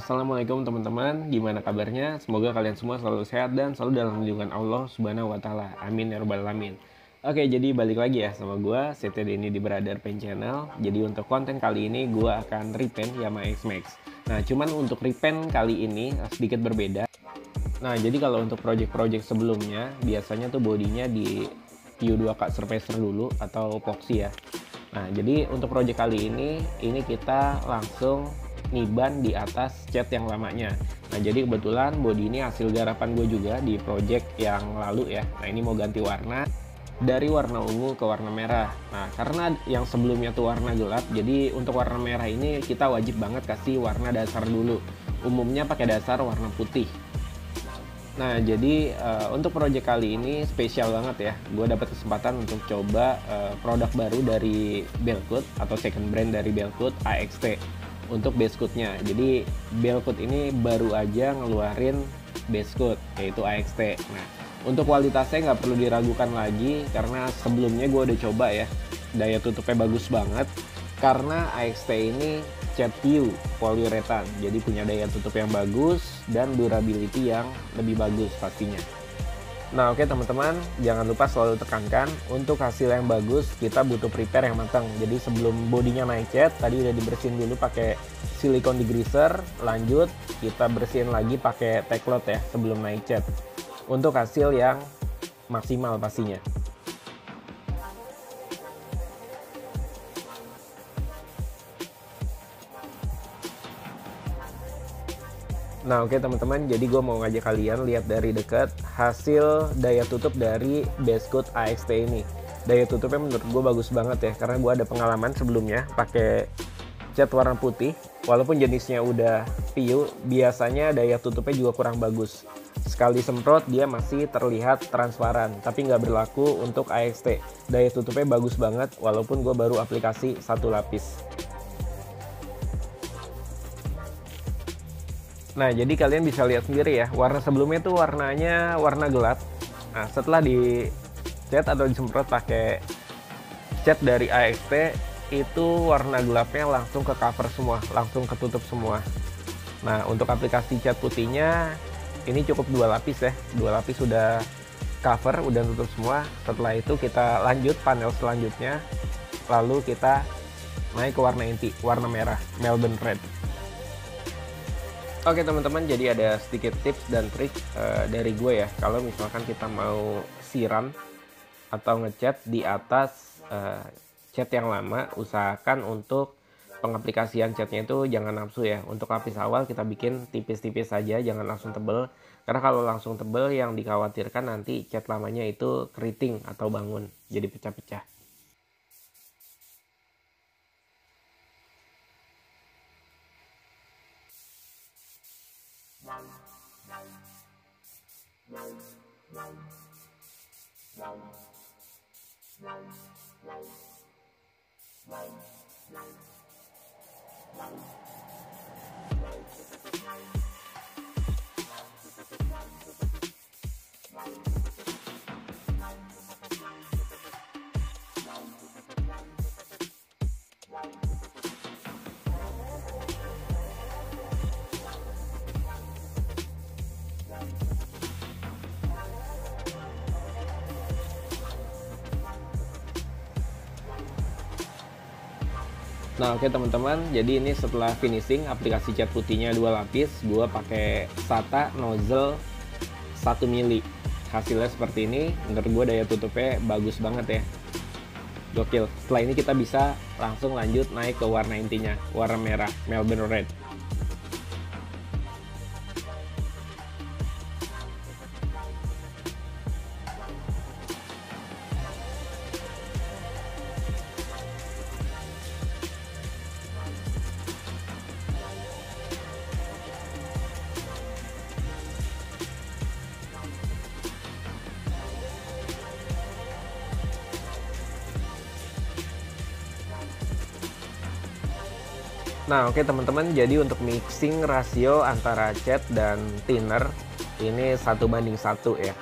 Assalamualaikum teman-teman, gimana kabarnya? Semoga kalian semua selalu sehat dan selalu dalam lindungan Allah Subhanahu wa Ta'ala. Amin ya Rabbal 'Alamin. Oke, jadi balik lagi ya sama gue, Setya Denny di Brother Paint Channel. Jadi untuk konten kali ini gue akan repaint Yamaha X-Max. Nah, cuman untuk repaint kali ini sedikit berbeda. Nah, jadi kalau untuk project-project sebelumnya, biasanya tuh bodinya di PU2K Surfacer dulu atau epoxy ya. Nah, jadi untuk project kali ini kita langsung niban di atas cat yang lamanya. Nah, jadi kebetulan body ini hasil garapan gue juga di project yang lalu ya. Nah, ini mau ganti warna dari warna ungu ke warna merah. Nah, karena yang sebelumnya tuh warna gelap, jadi untuk warna merah ini kita wajib banget kasih warna dasar dulu. Umumnya pakai dasar warna putih. Nah, jadi untuk project kali ini spesial banget ya. Gue dapat kesempatan untuk coba produk baru dari Belcoat atau second brand dari Belcoat, AXT untuk base coatnya. Jadi Belcoat ini baru aja ngeluarin base coat yaitu AXT. Nah, untuk kualitasnya nggak perlu diragukan lagi karena sebelumnya gue udah coba ya, daya tutupnya bagus banget karena AXT ini cat PU poliuretan, jadi punya daya tutup yang bagus dan durability yang lebih bagus pastinya. Nah, oke teman-teman, jangan lupa selalu tekankan untuk hasil yang bagus kita butuh prepare yang matang. Jadi sebelum bodinya naik cat, tadi udah dibersihin dulu pakai silikon degreaser, lanjut kita bersihin lagi pakai tacklot ya sebelum naik cat. Untuk hasil yang maksimal pastinya. Nah, oke teman-teman, jadi gue mau ngajak kalian lihat dari dekat hasil daya tutup dari base coat AXT ini. Daya tutupnya menurut gue bagus banget ya, karena gue ada pengalaman sebelumnya pakai cat warna putih. Walaupun jenisnya udah PU, biasanya daya tutupnya juga kurang bagus. Sekali semprot dia masih terlihat transparan, tapi nggak berlaku untuk AXT. Daya tutupnya bagus banget, walaupun gue baru aplikasi satu lapis. Nah, jadi kalian bisa lihat sendiri ya, warna sebelumnya tuh warnanya warna gelap. Nah, setelah di cat atau disemprot pakai cat dari AXT, itu warna gelapnya langsung ke cover semua, langsung ketutup semua. Nah, untuk aplikasi cat putihnya, ini cukup 2 lapis ya. 2 lapis sudah cover, udah tutup semua. Setelah itu kita lanjut panel selanjutnya, lalu kita naik ke warna inti, warna merah, Melbourne Red. Oke teman-teman, jadi ada sedikit tips dan trik dari gue ya. Kalau misalkan kita mau siram atau ngecat di atas cat yang lama, usahakan untuk pengaplikasian catnya itu jangan nafsu ya. Untuk lapis awal kita bikin tipis-tipis saja, jangan langsung tebel. Karena kalau langsung tebel yang dikhawatirkan nanti cat lamanya itu keriting atau bangun, jadi pecah-pecah. Nah, oke teman-teman, jadi ini setelah finishing aplikasi cat putihnya 2 lapis, gue pakai SATA nozzle 1 mili. Hasilnya seperti ini, menurut gue daya tutupnya bagus banget ya. Gokil. Setelah ini kita bisa langsung lanjut naik ke warna intinya, warna merah, Melbourne Red. Nah, oke teman-teman, jadi untuk mixing rasio antara cat dan thinner ini 1:1 ya.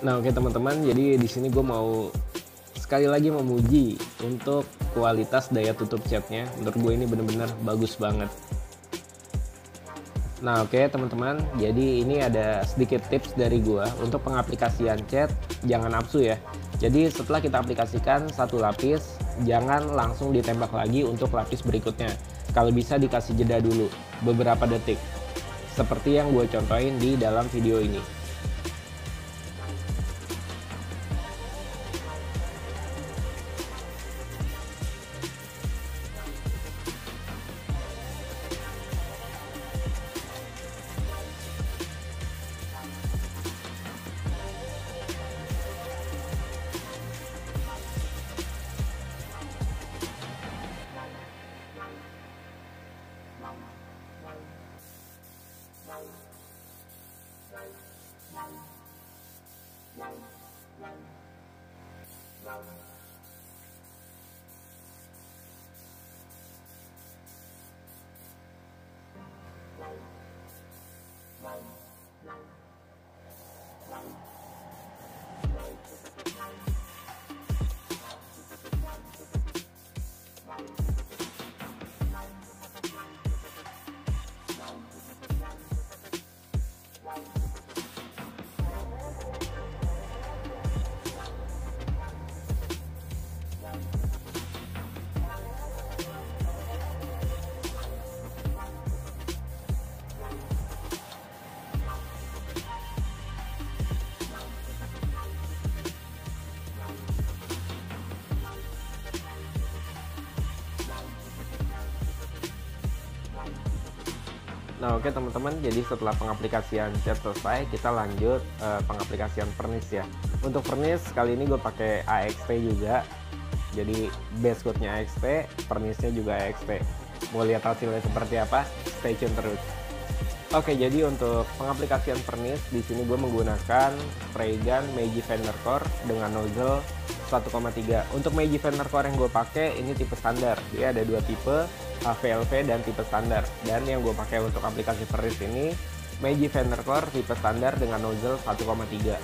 Nah oke teman-teman, jadi di sini gue mau sekali lagi memuji untuk kualitas daya tutup catnya. Menurut gue ini bener-bener bagus banget. Nah oke teman-teman, jadi ini ada sedikit tips dari gua untuk pengaplikasian cat. Jangan nafsu ya. Jadi setelah kita aplikasikan satu lapis, jangan langsung ditembak lagi untuk lapis berikutnya. Kalau bisa dikasih jeda dulu beberapa detik, seperti yang gue contohin di dalam video ini. Nah oke teman-teman, jadi setelah pengaplikasian cat selesai, kita lanjut pengaplikasian vernis ya. Untuk vernis kali ini gue pakai AXP juga. Jadi base coatnya AXP, vernisnya juga AXP. Mau lihat hasilnya seperti apa? Stay tune terus. Oke, jadi untuk pengaplikasian vernis di sini gue menggunakan spray gun Meiji Vandercore dengan nozzle 1,3. Untuk Meiji Vandercore yang gue pakai ini tipe standar. Dia ada dua tipe, HVLV dan tipe standar. Dan yang gue pakai untuk aplikasi vernis ini Meiji Vandercore tipe standar dengan nozzle 1,3.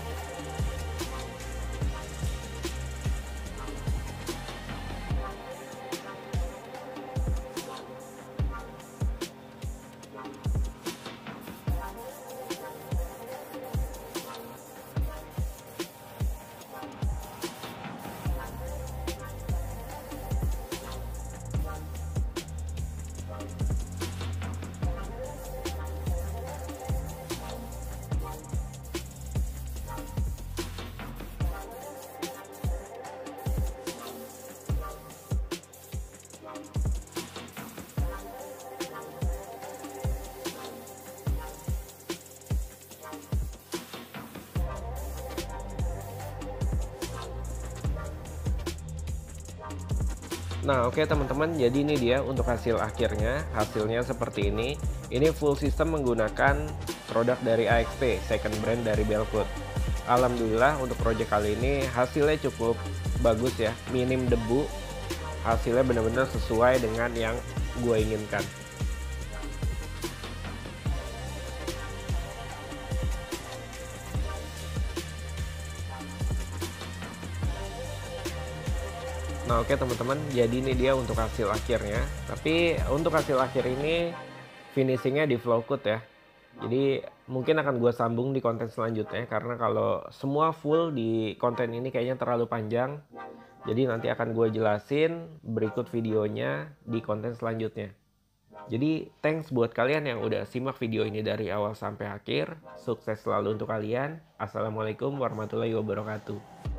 Nah oke teman-teman, jadi ini dia untuk hasil akhirnya. Hasilnya seperti ini. Ini full system menggunakan produk dari AXP, second brand dari Belcoat. Alhamdulillah untuk project kali ini hasilnya cukup bagus ya, minim debu. Hasilnya benar-benar sesuai dengan yang gue inginkan. Nah oke teman-teman, jadi ini dia untuk hasil akhirnya. Tapi untuk hasil akhir ini finishingnya di flow coat ya. Jadi mungkin akan gue sambung di konten selanjutnya, karena kalau semua full di konten ini kayaknya terlalu panjang. Jadi nanti akan gue jelasin berikut videonya di konten selanjutnya. Jadi thanks buat kalian yang udah simak video ini dari awal sampai akhir. Sukses selalu untuk kalian. Assalamualaikum warahmatullahi wabarakatuh.